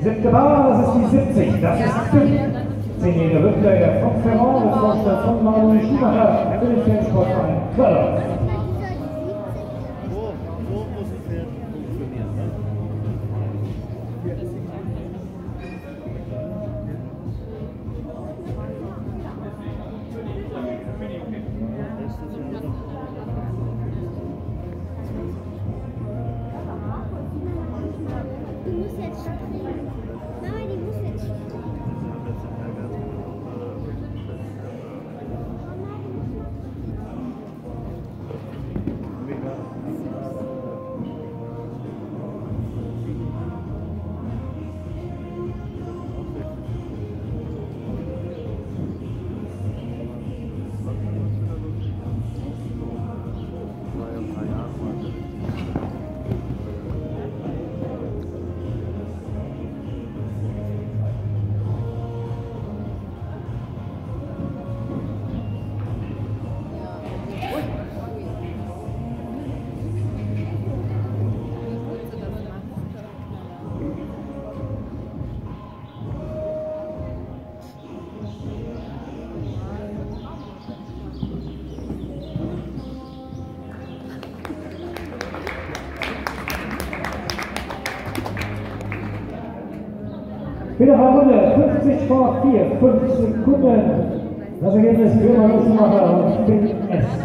Siebte Bar, das ist die 70, das ist Stück. 10-jährige Rückläger von Ferrand, das Vorstand von Manuel Schumacher für den Pferdsportverein Köln. So muss es Pferd funktionieren. Die muss jetzt springen. Mama, die muss jetzt springen. Wieder bei Runde, 50 vor 4, 5 Sekunden. Das Ergebnis für Manuel Schumacher und Finn S.